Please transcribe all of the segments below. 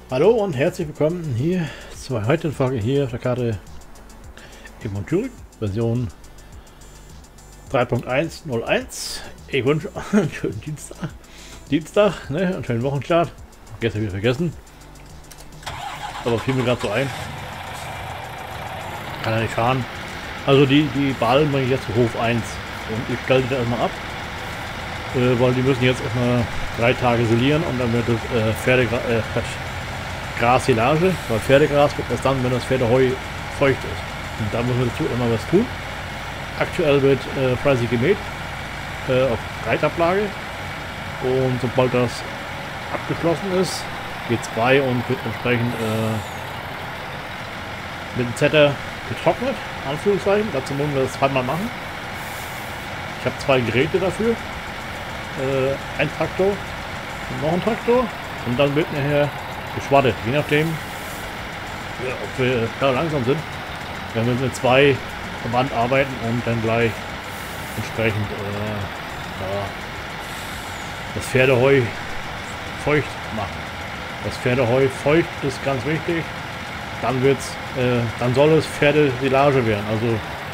Hallo und herzlich willkommen hier zur heutigen Folge hier auf der Karte Emonturik, Version 3.101. Ich wünsche einen schönen Dienstag, ne, einen schönen Wochenstart. Gestern wieder vergessen, aber fiel mir gerade so ein. Kann ja nicht schaden. Also die Ballen bringe ich jetzt zu Hof 1 und ich stelle die da erstmal ab, weil die müssen jetzt erstmal 3 Tage silieren und dann wird das Grassilage, weil Pferdegras wird erst dann, wenn das Pferdeheu feucht ist. Und da müssen wir dazu immer was tun. Aktuell wird fleißig gemäht auf Reitablage und sobald das abgeschlossen ist, geht es bei und wird entsprechend mit dem Zetter getrocknet, Anführungszeichen. Dazu müssen wir das zweimal machen. Ich habe 2 Geräte dafür, ein Traktor und noch ein Traktor, und dann wird nachher geschwaddet, je nachdem, ja, ob wir langsam sind. Dann müssen wir 2 Verband arbeiten und dann gleich entsprechend das Pferdeheu feucht machen. Das Pferdeheu feucht ist ganz wichtig. Dann soll es Pferdesilage werden. Also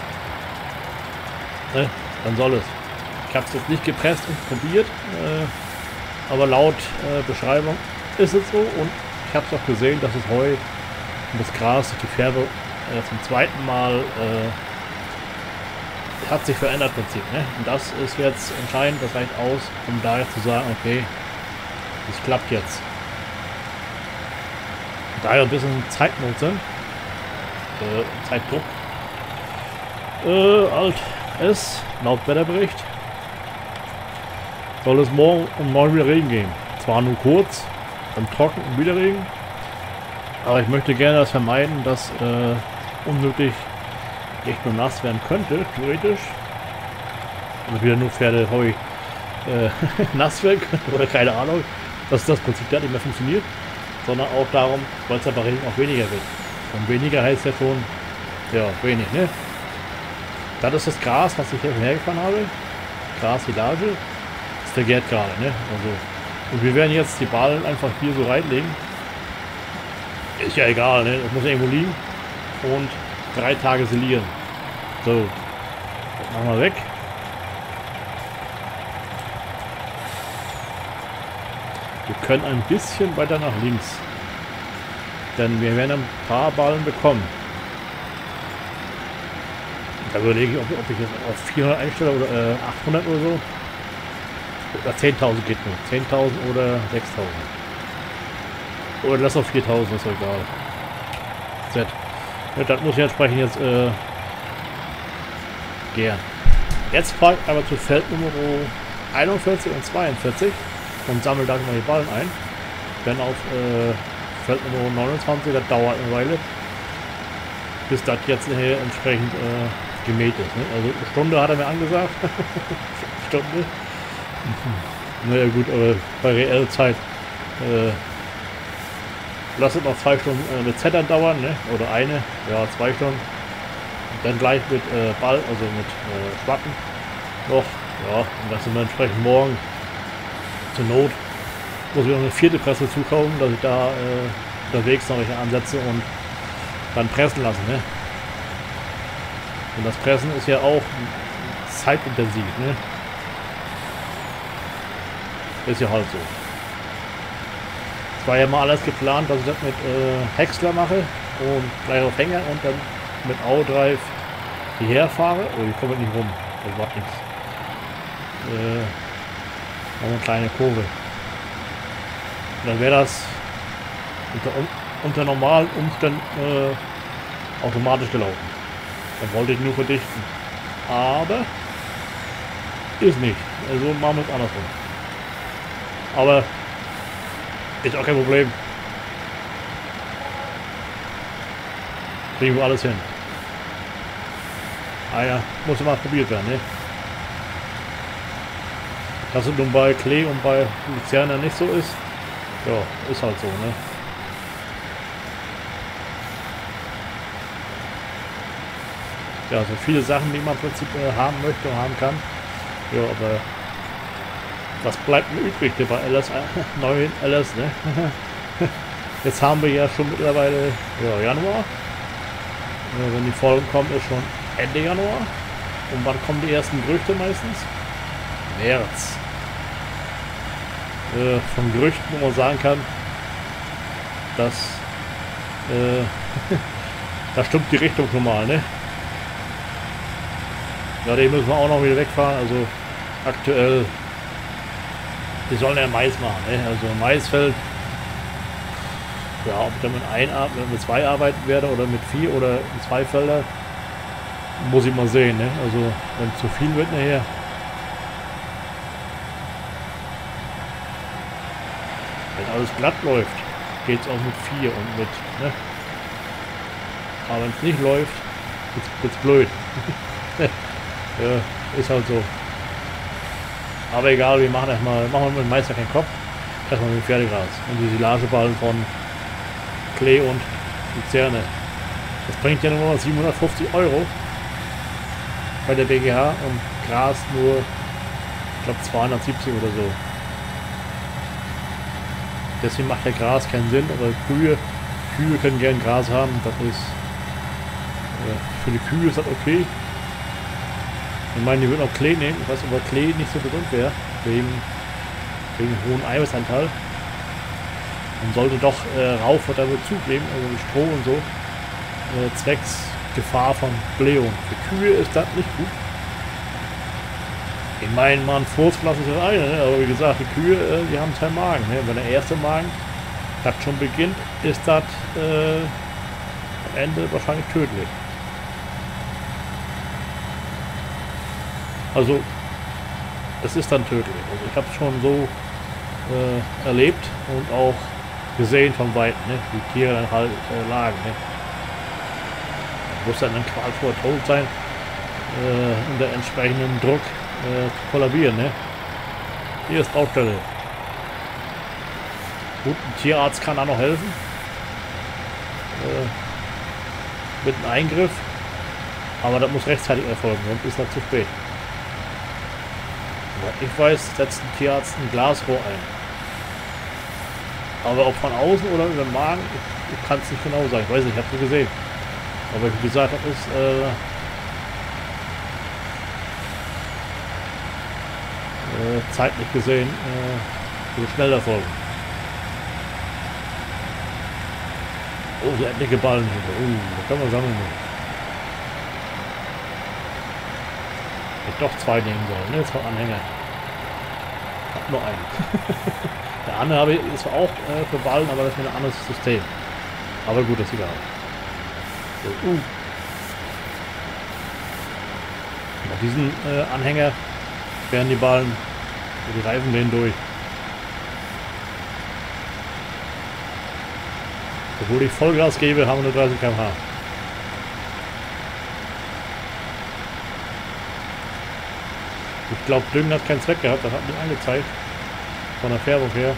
dann soll es. Ich habe es jetzt nicht gepresst und probiert, aber laut Beschreibung ist es so, und ich habe es auch gesehen, dass das Heu und das Gras, die Färbe zum zweiten Mal hat sich verändert im Prinzip. Ne? Und das ist jetzt entscheidend, das reicht aus, um da jetzt zu sagen, okay, das klappt jetzt. Da wir ein bisschen Zeitnot sind, Zeitdruck, laut Wetterbericht soll es morgen um 9 wieder Regen gehen. Zwar nur kurz, dann trocken und wieder Regen, aber ich möchte gerne das vermeiden, dass unnötig echt nur nass werden könnte, theoretisch. Und wieder nur Pferdeheu nass werden könnte, oder keine Ahnung, dass das Prinzip da nicht mehr funktioniert, sondern auch darum, weil es ja bei Regen auch weniger wird. Und weniger heißt ja schon, ja, wenig, ne? Das ist das Gras, was ich hier hergefahren habe. Grassilage. Das vergärt gerade, ne? Also, und wir werden jetzt die Ballen einfach hier so reinlegen. Ist ja egal, ne? Das muss ja irgendwo liegen. Und 3 Tage silieren. So. Das machen wir weg. Wir können ein bisschen weiter nach links. Denn wir werden ein paar Ballen bekommen. Da überlege ich, ob ich jetzt auf 400 einstelle oder 800 oder so. Oder 10.000 geht nur. 10.000 oder 6.000. Oder lass auf 4.000, ist doch egal. Z. Ja, das muss ich entsprechend jetzt gern. Jetzt fahre ich aber zu Feld Nummer 41 und 42 und sammle da mal die Ballen ein. Dann auf Feld Nummer 29, das dauert eine Weile, bis das jetzt entsprechend gemäht ist. Ne? Also eine Stunde hat er mir angesagt. Stunde. Naja gut, aber bei reeller Zeit lasst es noch 2 Stunden mit Zettern dauern, ne? Oder eine, ja 2 Stunden. Und dann gleich mit Ball, also mit Schwatten noch, ja, und das sind wir entsprechend morgen zur Not. Muss ich noch eine 4. Presse zukaufen, dass ich da unterwegs noch welche ansetze und dann pressen lassen, ne? Und das Pressen ist ja auch zeitintensiv, ne? Ist ja halt so. Es war ja mal alles geplant, dass ich das mit Häcksler mache und gleich auf Hänger und dann mit Audrive hierher fahre. Oh, ich komme nicht rum. Das macht nichts. Noch eine kleine Kurve. Und dann wäre das unter normalen Umständen automatisch gelaufen. Dann wollte ich nur verdichten. Aber ist nicht. Also machen wir es andersrum. Aber ist auch kein Problem. Kriegen wir alles hin. Ah ja, muss immer probiert werden, ne? Dass es nun bei Klee und bei Luzerner nicht so ist, ja, ist halt so, ne? Ja, so viele Sachen, die man im Prinzip haben möchte und haben kann. Ja, aber was bleibt mir übrig hier bei LS, neuen LS, ne? Jetzt haben wir ja schon mittlerweile Januar. Wenn die Folgen kommen, ist schon Ende Januar. Und wann kommen die ersten Gerüchte meistens? März. Von Gerüchten, wo man sagen kann, dass da stimmt die Richtung schon mal, ne? Ja, den müssen wir auch noch wieder wegfahren. Also aktuell, die sollen ja Mais machen, ne? Also Maisfeld. Ja, ob ich damit mit 2 arbeiten werde oder mit 4 oder 2 Felder, muss ich mal sehen, ne? Also wenn zu viel wird nachher. Wenn alles glatt läuft, geht es auch mit 4 und mit, ne? Aber wenn es nicht läuft, wird's blöd. Ja, ist halt so. Aber egal, wir machen wir mit dem Meister keinen Kopf. Erstmal mit dem Pferdegras und die Silageballen von Klee und Luzerne. Das bringt ja nur 750 € bei der BGH und Gras nur, ich glaube, 270 oder so. Deswegen macht der Gras keinen Sinn, aber Kühe können gern Gras haben. Das ist für die Kühe ist das okay. Ich meine, die würden auch Klee nehmen. Ich weiß nicht, ob Klee nicht so gesund wäre, wegen hohen Eiweißanteil. Man sollte doch Raufutter dazugeben, also mit Stroh und so, zwecks Gefahr von Blähung. Für Kühe ist das nicht gut. Ich meine, man Furzglas ist das eine, ne? Aber wie gesagt, die Kühe, die haben keinen Magen. Ne? Wenn der erste Magen das schon beginnt, ist das am Ende wahrscheinlich tödlich. Also, es ist dann tödlich. Also ich habe es schon so erlebt und auch gesehen von Weitem, ne? Wie Tiere dann halt lagen. Ne? Muss dann qualvoll tot sein, unter entsprechendem Druck zu kollabieren. Ne? Hier ist Baustelle. Gut, ein Tierarzt kann da noch helfen. Mit einem Eingriff. Aber das muss rechtzeitig erfolgen, sonst ist das zu spät. Soweit ich weiß, setzt ein Tierarzt ein Glasrohr ein. Aber ob von außen oder über den Magen, ich kann es nicht genau sagen. Ich weiß nicht, ich habe es gesehen. Aber wie gesagt, das ist zeitlich gesehen so schnell erfolgen. Oh, so etliche Ballen hier. Da kann man sammeln. Hätte doch 2 nehmen sollen, ne? 2 Anhänger. Ich hab nur einen. Der andere ist auch für Ballen, aber das ist ein anderes System. Aber gut, das ist egal. So, Mit diesen Anhänger werden die Ballen, die Reifen gehen durch. Obwohl ich Vollgas gebe, haben wir nur 30 km/h. Ich glaube, Düngen hat keinen Zweck gehabt, das hat mich angezeigt. Von der Färbung her.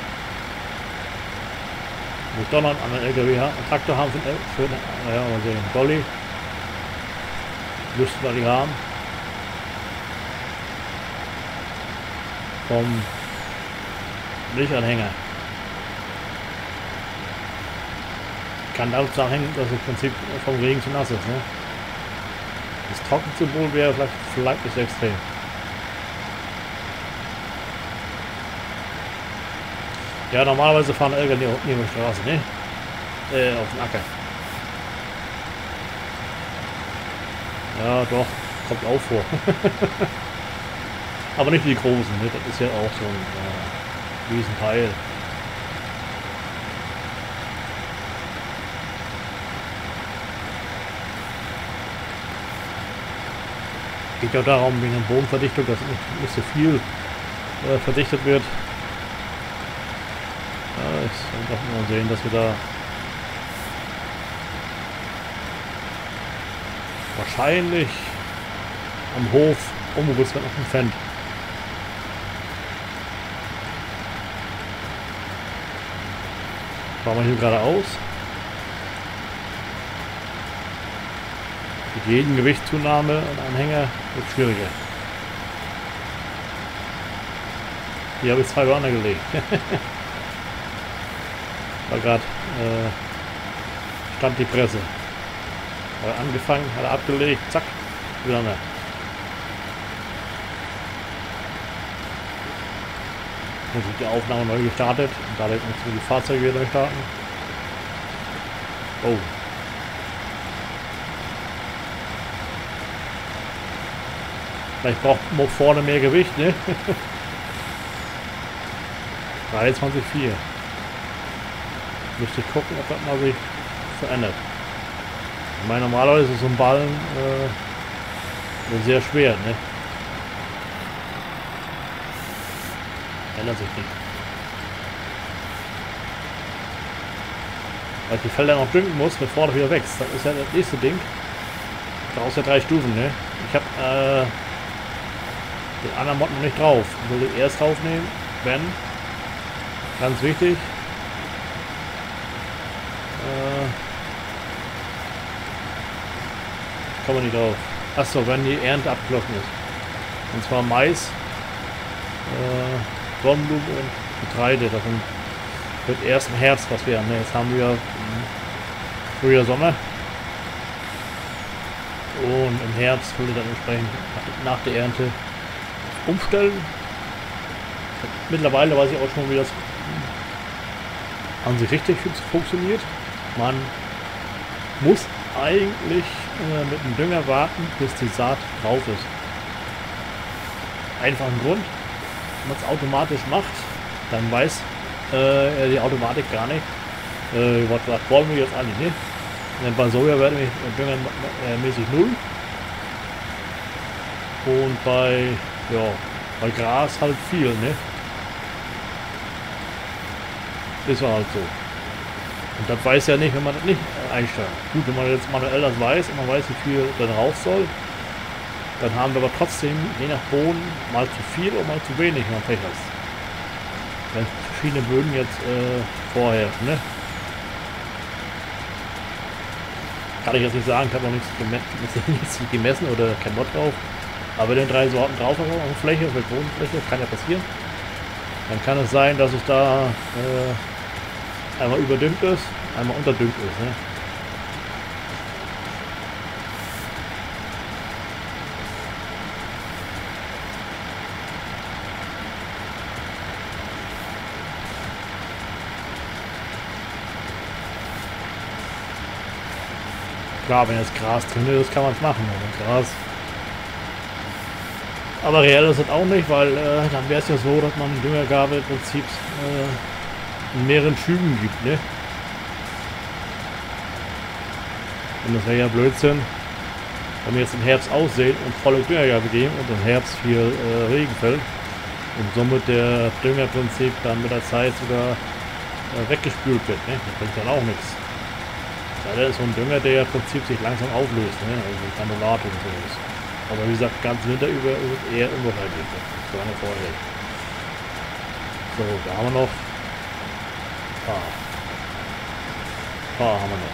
Muss doch noch einen anderen LKW haben, einen Traktor haben für naja, mal sehen, Dolly. Müssten wir die haben. Vom Milchanhänger. Kann damit zusammenhängen, dass es im Prinzip vom Regen zu nass ist. Ne? Das Trockensymbol wäre vielleicht nicht extrem. Ja, normalerweise fahren Elger neben der Straße, ne? Auf den Acker. Ja, doch, kommt auch vor. Aber nicht die großen, ne? Das ist ja auch so ein Riesenteil. Geht ja darum, wegen der Bodenverdichtung, dass nicht so viel verdichtet wird. Ja, ich soll doch mal sehen, dass wir da wahrscheinlich am Hof umgerüstet wird noch ein Fendt. Fahren wir hier geradeaus. Mit jedem Gewichtszunahme und Anhänger wird es schwieriger. Hier habe ich 2 Banner gelegt. War gerade stand die Presse. Hat er angefangen, hat er abgelegt, zack, wieder mehr. Jetzt wird die Aufnahme neu gestartet und dadurch müssen wir die Fahrzeuge wieder neu starten. Oh. Vielleicht braucht man vorne mehr Gewicht, ne? 23,4. Müsste ich gucken, ob das mal sich verändert. Ich meine, normalerweise ist so ein Ballen sehr schwer, ne? Ändert sich nicht. Weil ich die Felder noch düngen muss, bevor das wieder wächst. Das ist ja das nächste Ding. Daraus ja 3 Stufen, ne? Ich habe den anderen Mod noch nicht drauf. Ich will den erst draufnehmen, wenn. Ganz wichtig. Kommen wir nicht drauf. Achso, wenn die Ernte abgelaufen ist. Und zwar Mais, Sonnenblumen und Getreide. Das wird erst im Herbst was werden. Ne? Jetzt haben wir Frühjahr, Sommer. Und im Herbst würde dann entsprechend nach der Ernte umstellen. Mittlerweile weiß ich auch schon, wie das an sich richtig funktioniert. Man muss eigentlich mit dem Dünger warten, bis die Saat drauf ist. Einfachen Grund, wenn man es automatisch macht, dann weiß die Automatik gar nicht, was wollen wir jetzt eigentlich nicht. Und bei Soja werde ich Dünger mäßig 0. Und bei Gras halt viel, ne? Ist halt so. Und das weiß ja nicht, wenn man das nicht einstellt. Gut, wenn man jetzt manuell das weiß und man weiß, wie viel da drauf soll, dann haben wir aber trotzdem, je nach Boden, mal zu viel oder mal zu wenig, wenn man Pech hat. Wenn verschiedene Böden jetzt vorherrschen, ne? Kann ich jetzt nicht sagen, ich habe noch nichts gemessen oder kein Mod drauf. Aber wenn 3 Sorten drauf haben auf der Fläche, auf der Bodenfläche, das kann ja passieren. Dann kann es sein, dass es da einmal überdüngt ist, einmal unterdüngt ist. Ne? Klar, wenn jetzt Gras drin ist, kann man es machen. Gras. Aber reell ist das auch nicht, weil dann wäre es ja so, dass man Düngergabe im Prinzip in mehreren Schüben gibt, ne? Und das wäre ja Blödsinn, wenn wir jetzt im Herbst aussehen und volle Düngergabe geben und im Herbst viel Regen fällt und somit der Düngerprinzip dann mit der Zeit sogar weggespült wird, ne? Das bringt dann auch nichts. Ja, das ist so ein Dünger, der ja im Prinzip sich langsam auflöst, ne? Also Granulat und so ist. Aber wie gesagt, ganz Winter über ist es eher unwahrscheinlich, so lange vorher. So, da haben wir noch Paar haben wir noch.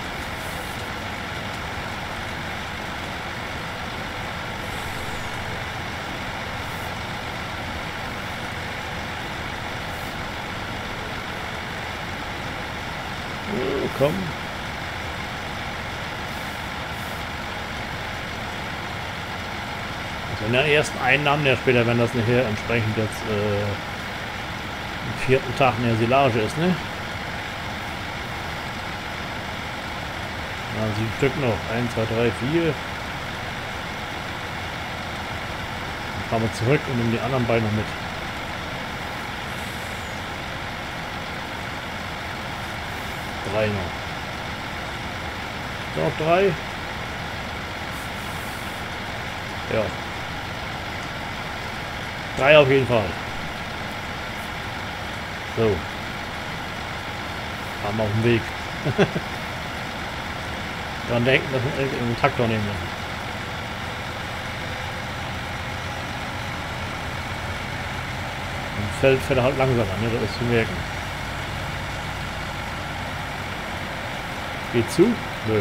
Oh, komm. Also in der ersten Einnahmen, ja später, wenn das nachher entsprechend jetzt am 4. Tag in der Silage ist, ne? Ja, 7 Stück noch. 1, 2, 3, 4. Dann fahren wir zurück und nehmen die anderen beiden noch mit. Drei noch. Noch 3. Ja. 3 auf jeden Fall. So. Haben wir auf dem Weg. Dran denken, dass wir einen Traktor nehmen müssen. Im Feld fährt er halt langsamer, ne? Das ist zu merken. Geht zu? Nö.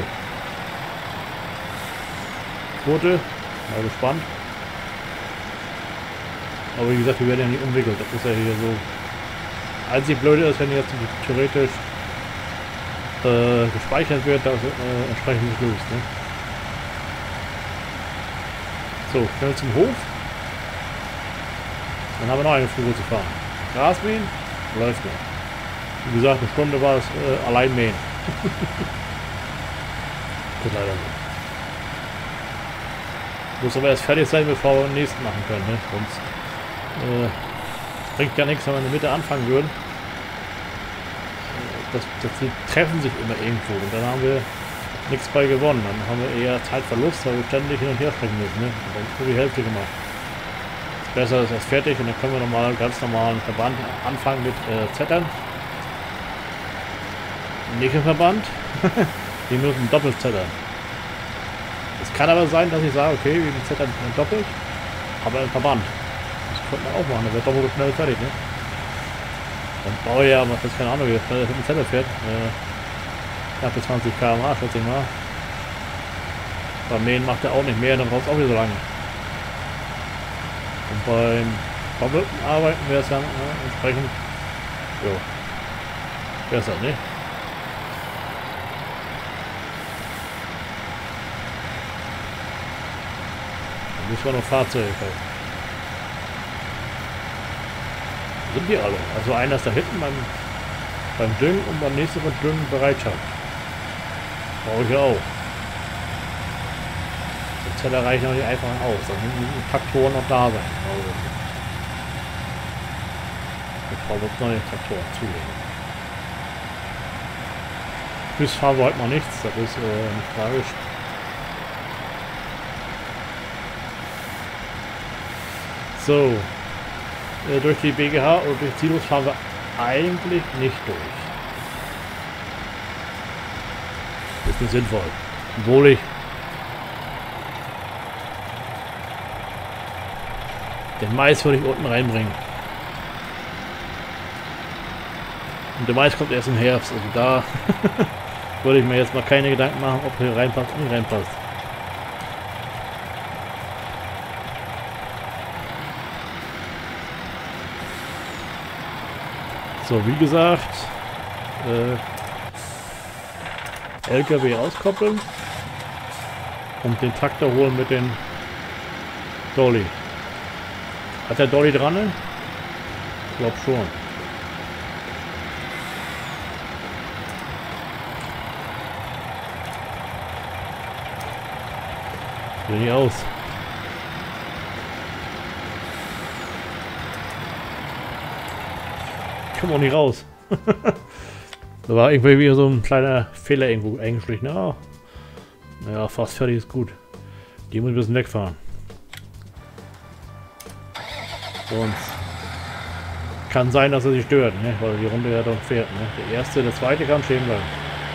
Quote. Mal gespannt. Aber wie gesagt, wir werden ja nicht umwickelt. Das ist ja hier so. Einzig Blöde ist, wenn jetzt theoretisch gespeichert wird, das entsprechend gelöst. Ne? So, schnell zum Hof. Dann haben wir noch eine Fuhre zu fahren. Gras mähen, läuft noch. Wie gesagt, eine Stunde war es allein mähen. Das ist leider so. Muss aber erst fertig sein, bevor wir den nächsten machen können. Ne? Sonst bringt ja nichts, wenn wir in der Mitte anfangen würden. Die treffen sich immer irgendwo und dann haben wir nichts bei gewonnen. Dann haben wir eher Zeitverlust, weil wir ständig hin und her springen müssen. Ne? Und dann ist nur die Hälfte gemacht. Besser ist erst fertig und dann können wir nochmal ganz normalen Verband anfangen mit Zettern. Nicht im Verband. Die müssen doppelt zettern. Es kann aber sein, dass ich sage, okay, wir zettern doppelt, aber im Verband. Das könnte man auch machen, dann wird doppelt so schnell fertig, ne? Dann brauche ich ja, was jetzt keine Ahnung, wie schnell das mit dem Zetter fährt. Knappe 20 km/h, schätze ich mal. Beim Mähen macht er auch nicht mehr, dann braucht es auch wieder so lange. Und beim doppelten Arbeiten wäre es dann entsprechend besser, ne? Dann müssen wir noch Fahrzeuge kaufen. Sind die alle? Also einer ist da hinten beim Düngen und beim nächsten beim Düngen Bereitschaft. Brauche ich ja auch. Die Zeller reichen auch nicht einfach aus. Dann müssen die Traktoren noch da sein. Also, ich brauche jetzt neue Traktoren zulegen. Bis fahren wir heute noch nichts. Das ist nicht tragisch. So. Durch die BGH oder durch Silos fahren wir eigentlich nicht durch. Ist nicht sinnvoll. Obwohl ich den Mais würde ich unten reinbringen. Und der Mais kommt erst im Herbst. Also da würde ich mir jetzt mal keine Gedanken machen, ob hier reinpasst oder nicht reinpasst. So, wie gesagt, LKW auskoppeln und den Traktor holen mit den Dolly. Hat der Dolly dran? Ich glaube schon. Sieht nicht aus. Komm auch nicht raus. Da war irgendwie wieder so ein kleiner Fehler irgendwo eingeschlichen. Ja, naja, fast fertig ist gut. Die muss ein bisschen wegfahren. Sonst kann sein, dass er sich stört, ne? Weil die Runde ja dann fährt. Ne? Der erste, der zweite kann stehen bleiben.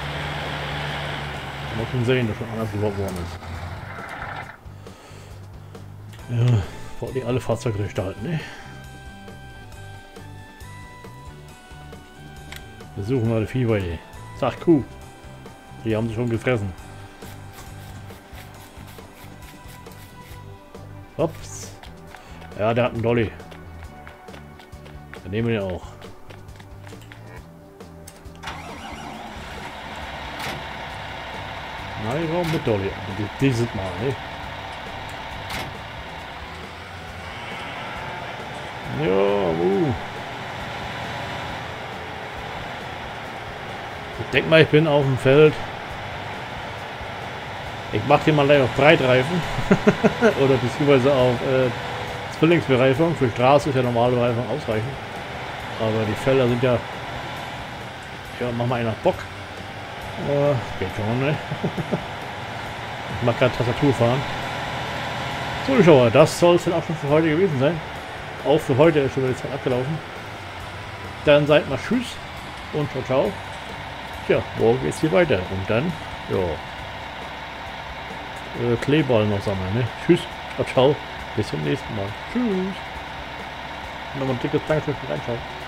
Man muss schon sehen, dass schon anders gebaut worden ist. Ja, wollte ich alle Fahrzeuge durchstarten, ne? Wir suchen mal die Viehweide. Sag Kuh. Die haben sie schon gefressen. Ups. Ja, der hat einen Dolly. Dann nehmen wir den auch. Nein, warum mit Dolly? Dieses Mal, ne? Ja, Ich denke mal, ich bin auf dem Feld. Ich mache hier mal gleich auf Breitreifen. Oder beziehungsweise auf Zwillingsbereifung. Für Straße ist ja normale Bereifung ausreichend. Aber die Felder sind ja... Ja, mach mal einen nach Bock. Geht schon, ne? Ich mag gerade Tastatur fahren. So, Zuschauer, das soll es dann auch schon für heute gewesen sein. Auch für heute ist schon wieder die Zeit abgelaufen. Dann seid mal tschüss und ciao, ciao. Tja, morgen geht's hier weiter. Und dann, ja, Kleeball noch sammeln, ne? Tschüss, ciao, ciao. Bis zum nächsten Mal. Tschüss. Nochmal ein dickes Dankeschön für Reinschauen.